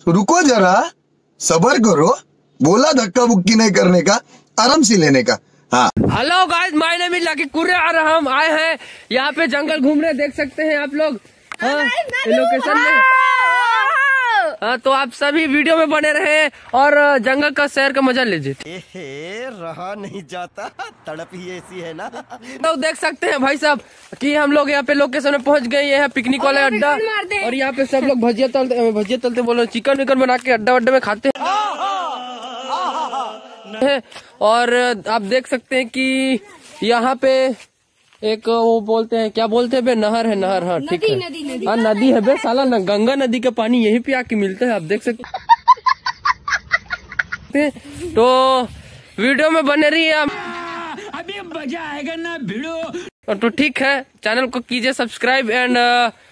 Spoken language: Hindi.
रुको जरा, सबर करो, बोला धक्का बुक्की नहीं करने का, आराम से लेने का। हाँ, hello guys, my name is Lucky Kurre और हम आए हैं यहाँ पे जंगल घूम रहे, देख सकते हैं आप लोग। हाँ, लोकेशन में। हाँ, तो आप सभी वीडियो में बने रहे और जंगल का सैर का मजा लीजिए। रहा नहीं जाता, तड़प ही ऐसी है ना। तो देख सकते हैं भाई साहब कि हम लोग यहाँ पे लोकेशन में पहुंच गए हैं, पिकनिक वाला अड्डा। और यहाँ पे सब लोग भजिया तलते बोलो, चिकन विकन बना के अड्डा वड्डे में खाते हैं। और आप देख सकते हैं कि यहाँ पे एक वो बोलते हैं, क्या बोलते हैं बे, नहर है, नहर। हाँ ठीक है, हाँ नदी है बे साला, गंगा नदी का पानी यहीं पे आके मिलता है, आप देख सकते हैं। तो वीडियो में बने रहिए आप, अभी मजा आएगा ना वीडियो। तो ठीक है, चैनल को कीजिए सब्सक्राइब एंड